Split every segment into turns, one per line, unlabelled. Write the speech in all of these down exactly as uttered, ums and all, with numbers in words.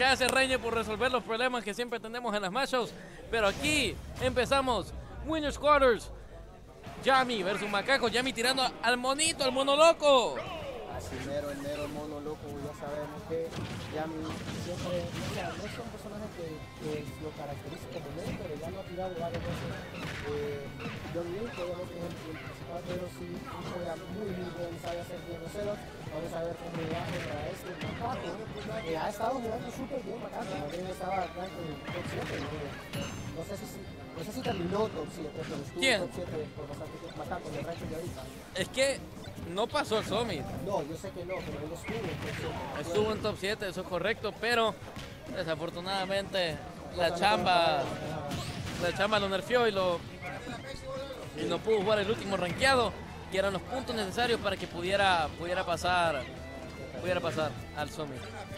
Gracias, Ranger, por resolver los problemas que siempre tenemos en las matchups. Pero aquí empezamos. Winners Quarters. Yami versus Macaco. Yami tirando al monito, al mono loco.
Así mero, el mero mono loco. Ya sabemos que Yami siempre, o sea, no es un personaje que, que lo caracteriza como él, pero ya lo ha tirado varias veces. Eh, John Link, obviamente es el principal, pero sí juega muy muy bien, sabe hacer bien los ceros. Vamos a ver cómo le va a este Macaco. Eh, ha estado jugando súper bien Macaco. También estaba ganando en el top siete. No sé si, no sé si terminó top siete, pero estuvo
¿Quién?
top siete por bastante tiempo Macaco en el ranking de ahorita.
Es que no pasó el Summit.
No, yo sé que no, pero él estuvo en top siete.
Estuvo en top siete, eso es correcto, pero desafortunadamente la chamba, la chamba lo nerfeó y, lo, y no pudo jugar el último rankeado, que eran los puntos necesarios para que pudiera, pudiera pasar pudiera pasar al Summit.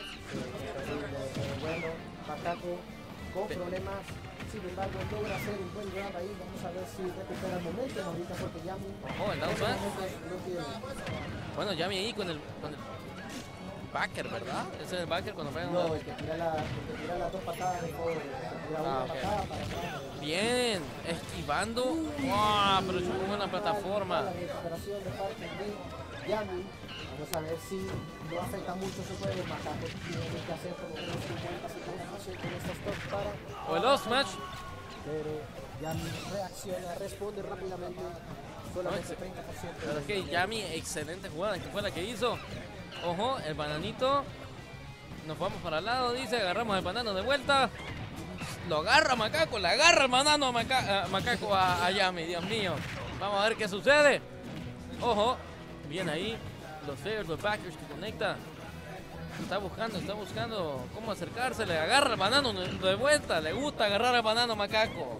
Bueno, Macaco con problemas, sin embargo logra hacer un buen grab ahí. Vamos a ver si recupera el momento ahorita porque Yami
Ojo, el down smash.
no tiene.
Bueno, Yami ahí con el, con el backer, ¿verdad? Ese es el backer cuando pega
No,
una...
el que tira, la, el que tira las dos patadas de fuego, el que tira una
Ah, okay.
patada para atrás.
Bien, esquivando. ¡Wow! Pero chocó con la plataforma.
La recuperación de parte de Yami. Vamos a ver si no afecta mucho su juego. Macaco tiene que hacer por lo menos cincuenta a cincuenta por ciento en estos tops para.
O el off smash.
Pero Yami reacciona, responde rápidamente. Solamente treinta por ciento.
Pero es que Yami, excelente jugada, que fue la que hizo. Ojo, el bananito. Nos vamos para el lado, dice. Agarramos el banano de vuelta. Lo agarra Macaco, le agarra el banano a, Maca a Macaco a, a Yami, Dios mío. Vamos a ver qué sucede. Ojo, bien ahí. Los fairs, los backers que conecta. Está buscando, está buscando cómo acercarse. Le agarra el banano de vuelta. Le gusta agarrar el banano a Macaco.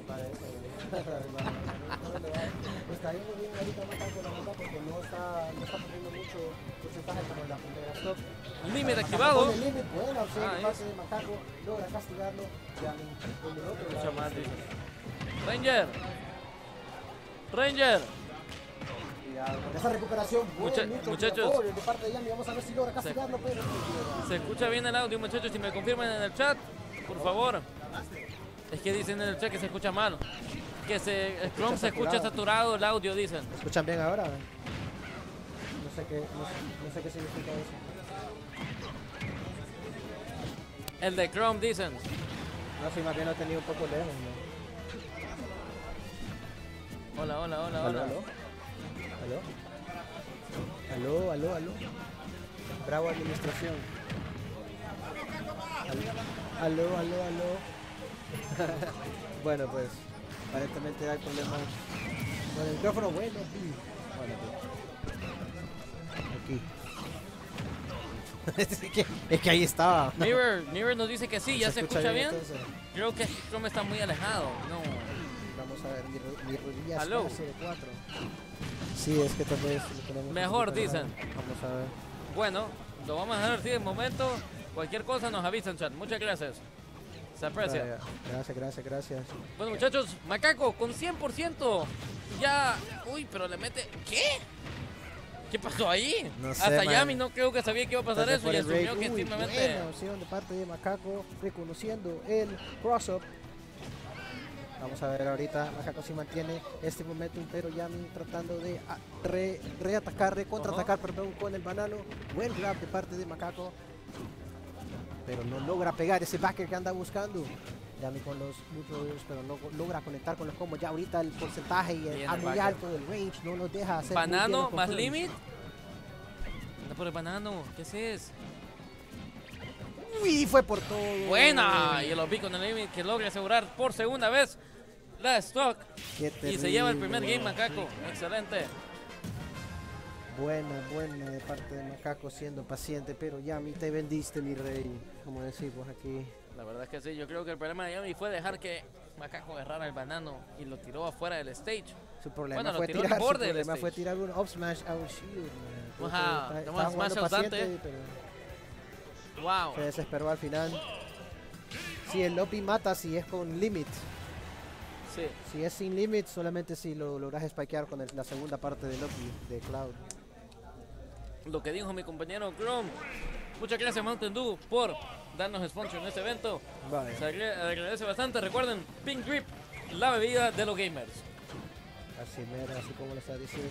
Está yendo bien ahorita Macaco, la verdad, porque no está, no está poniendo mucho porcentaje como en la primera stop.
Límite activado.
El límite, buena opción
Ah,
de parte de Macaco, logra castigarlo. Yami, en el otro
Mucho
lado,
más,
sí.
dice. Ranger. Ranger.
Cuidado con esa recuperación.
Mucha
Buen, mucho
muchachos.
favor de parte de Yami. Vamos a ver si logra castigarlo, pero no llega.
Se escucha bien el audio, muchachos. Si me confirman en el chat, por favor. Es que dicen en el chat que se escucha mal. Que se, el Chrome se escucha saturado el audio, dicen.
¿Me escuchan bien ahora? No sé qué, no sé, no sé qué significa eso.
El de Chrome, dicen.
No, si más bien lo he tenido un poco lejos, ¿no?
Hola, hola, hola,
¿Aló,
hola.
aló? ¿Aló? ¿Aló, aló, aló? Bravo administración. ¿Aló, aló, aló, aló? Bueno, pues, aparentemente hay problemas con el micrófono. Bueno, sí. Bueno, pues. Aquí. es, que, es que ahí estaba.
Mirror, Mirror nos dice que sí, ya se, escucha bien.
Entonces,
Creo que Chrome está muy alejado. No.
vamos a ver, mi, ro- mi rodilla
¿Aló?
es cero cuatro. Sí, es que tal vez lo tenemos un
Mejor,
poquito
dicen.
alejado. Vamos a ver.
Bueno, lo vamos a dejar así de momento. Cualquier cosa nos avisan, chat. Muchas gracias. Se aprecia.
Vaya, Gracias, gracias, gracias.
Bueno, muchachos, Macaco con cien por ciento. Ya. Uy, pero le mete. ¿Qué? ¿Qué pasó ahí?
No sé,
Hasta
man.
Yami no creo que sabía que iba a pasar
Entonces,
eso y
por el
asumió
raid,
que
uy,
simplemente.
buena opción de parte de Macaco, reconociendo el cross-up. Vamos a ver ahorita, Macaco sí mantiene este momentum, pero Yami tratando de a- re- reatacar, re contraatacar, perdón, con el banano. Buen grab de parte de Macaco, pero no logra pegar ese backer que anda buscando. Yami con los muchos, pero no logra conectar con los combos. Ya ahorita el porcentaje y el,
Bien
a
el
muy
backer.
alto del range no nos deja hacer muy bien
Banano
los
más
confirms.
limit. Anda por el banano. ¿Qué haces?
Uy, fue por todo.
Buena. Y lo vi con el limit que logra asegurar por segunda vez la stock.
Qué
Y se lleva el
terrible.
primer game, Macaco. Excelente.
Buena, buena de parte de Macaco siendo paciente, pero Yami, te vendiste, mi rey, como decimos aquí.
La verdad es que sí, yo creo que el problema de Yami fue dejar que Macaco agarrara el banano y lo tiró afuera del stage.
Su problema
Bueno, lo
fue
tiró al
tirar, su
borde del
problema fue
stage.
tirar un up smash a un shield. man. Creo que
Ajá,
está-
toma
estaba
smash
jugando
ausente.
paciente, pero
Wow.
se desesperó al final. Si el Lopi mata, si es con limit.
Sí.
Si es sin limit, solamente si lo logras spikear con el- la segunda parte del Lopi de Cloud.
Lo que dijo mi compañero Chrome. Muchas gracias Mountain Dew por darnos sponsor en este evento.
Vale.
Se agra- agradece bastante. Recuerden, Pink Drip, la bebida de los gamers.
Así mera, así como lo está diciendo.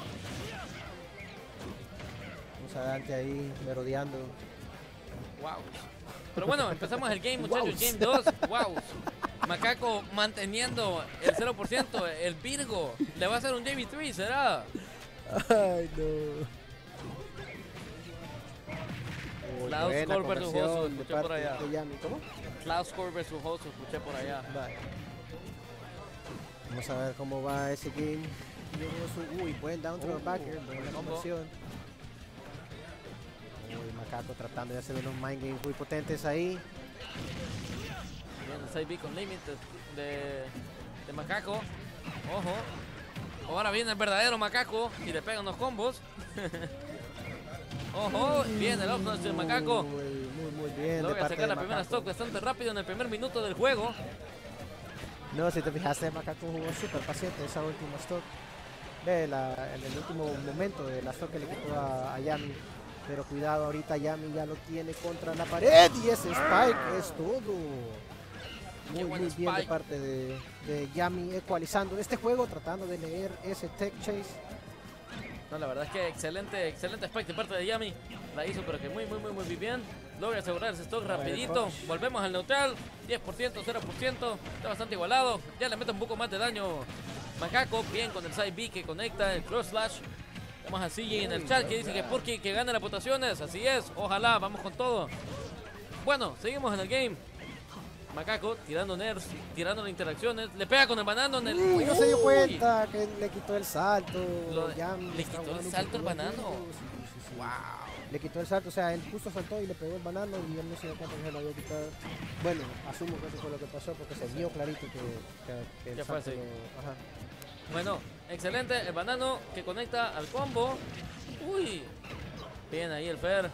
Vamos adelante ahí, merodeando.
Wow. Pero bueno, empezamos el game, muchachos.
Wows.
Game dos. Wow. Macaco manteniendo el cero por ciento. El Virgo le va a hacer un J V tres, ¿será?
Ay, no. Muy
Cloud
buena
Score versus
conversión
Oso,
de
escuché por
parte
allá.
de Yami. ¿Cómo?
Cloud Score versus Host, escuché por allá.
Vale. Vamos a ver cómo va ese game. Llegó su- Uy, buen down throw
Uh,
backer, buena
combo.
conversión. Uy, Macaco tratando de hacer unos mind games muy potentes ahí.
Bien, el side B con limit de, de, de Macaco. Ojo. Ahora viene el verdadero Macaco y le pega unos combos. Ojo, viene el up smash del Macaco.
Muy, muy, muy bien. de
Logra
parte
sacar
de
la primera
Macaco.
stock bastante rápido en el primer minuto del juego.
No, si te fijaste, Macaco jugó súper paciente esa última stock. Ve, la- en el último momento de la stock que le quitó a, a Yami. Pero cuidado, ahorita Yami ya lo tiene contra la pared y ese Spike es todo. Muy,
Qué buen
muy bien de
Spike.
parte de, de Yami ecualizando este juego, tratando de leer ese tech chase.
No, la verdad es que excelente, excelente spike de parte de Yami. La hizo pero que muy, muy, muy, muy bien. Logra asegurar ese stock
Vale,
rapidito.
push.
Volvemos al neutral. diez por ciento, cero por ciento. Está bastante igualado. Ya le mete un poco más de daño Macaco. Bien con el side B que conecta el cross slash. Vamos a C J en el chat que dice que Porky que gane las votaciones. Así es. Ojalá, vamos con todo. Bueno, seguimos en el game. Macaco tirando nerfs, tirando interacciones. Le pega con el banano en el...
Uy, no se dio
Uy.
cuenta que le quitó el salto.
Lo-
Yami
le
está
quitó el
jugando un
salto
poco
al
más
banano.
lento. Sí, sí, sí.
Wow.
Le quitó el salto, o sea, él justo saltó y le pegó el banano y él no se dio cuenta que se lo había quitado. Bueno, asumo que eso fue lo que pasó porque se vio clarito que, que, que el
Que fue
salto
así.
lo- ajá.
Bueno, excelente. El banano que conecta al combo. Uy. Bien ahí el Fer.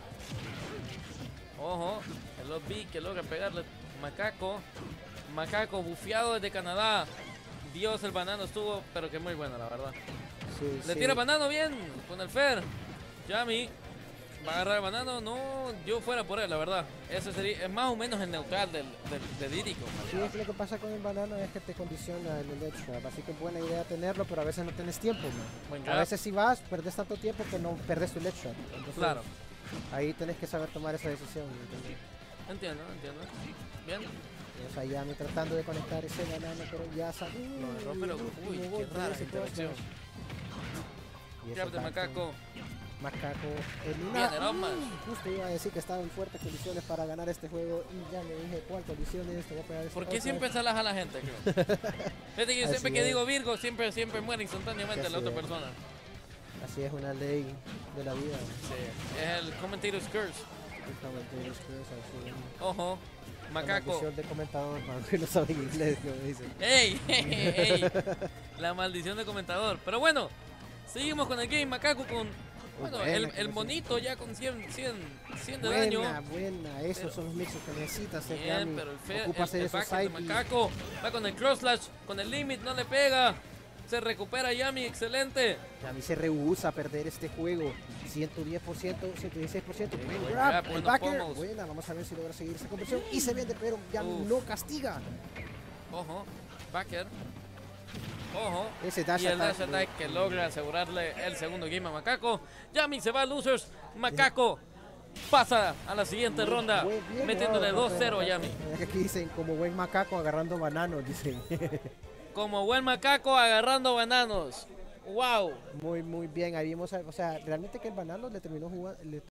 Ojo. El Love B que logra pegarle Macaco. Macaco bufeado desde Canadá. Dios, el banano estuvo, pero que muy bueno, la verdad.
Sí,
Le
sí.
tira el banano bien con el Fer. Yami va a agarrar el banano. No, yo fuera por él, la verdad. Ese sería es más o menos el neutral del, del, de Dírico.
Sí, es que lo que pasa con el banano es que te condiciona el edge grab, así que es buena idea tenerlo, pero a veces no tienes tiempo, man.
Buen
A
grab.
veces si vas, perdes tanto tiempo que no perdes tu edge grab. Entonces,
Claro.
ahí tenés que saber tomar esa decisión. ¿Entendés?
Entiendo, entiendo. Bien.
O sea, Yami tratando de conectar ese banano, pero ya salió.
Lo agarró, pero uy, qué rara interacción. Grab de Macaco.
Macaco en una...
Bien, el up smash.
Justo iba a decir que estaba en fuertes condiciones para ganar este juego y ya me dije cuál condiciones, te voy a pegar este
¿Por qué
up
siempre
smash.
salas a la gente, creo? Fíjate que yo
Así
siempre que
es.
digo Virgo, siempre, siempre muere instantáneamente
Así
la otra
es.
persona.
Así es una ley de la vida.
Sí, es el commentator's curse.
Justamente los que es así.
Ojo,
La
Macaco.
maldición de comentador para los que no saben inglés, como dicen.
¡Ey! ¡Ey! ¡Ey! La maldición de comentador. Pero bueno, seguimos con el game Macaco con... Bueno,
buena
el,
que
el
no
monito ya con cien, cien, cien de
Buena,
daño.
buena, esos
Pero-
son los mixos que necesitas. eh,
Bien,
Yami.
pero el, fe,
Ocupa
el,
hacer
el
esos
backer de
side beats.
Macaco va con el cross slash, con el limit, no le pega. Se recupera Yami, excelente.
Yami se rehúsa a perder este juego. ciento diez por ciento, ciento dieciséis por ciento.
Sí,
Buen
buen
grab,
grab,
el
buenos
backer.
pomos.
Buena, vamos a ver si logra seguir esa conversión. Y se vende, pero Yami
Uf.
no castiga.
Ojo, backer. Ojo.
Ese dash
Y el
attack.
dash attack que logra asegurarle el segundo game a Macaco. Yami se va a losers. Macaco pasa a la siguiente
Muy
ronda,
buen- bien
metiéndole
jugado,
dos cero a
Macaco.
Yami.
Es que aquí dicen como buen macaco agarrando bananos, dicen.
Como buen Macaco agarrando bananos. ¡Wow!
Muy, muy bien. Ahí vimos, o sea, realmente que el banano le terminó jugando, le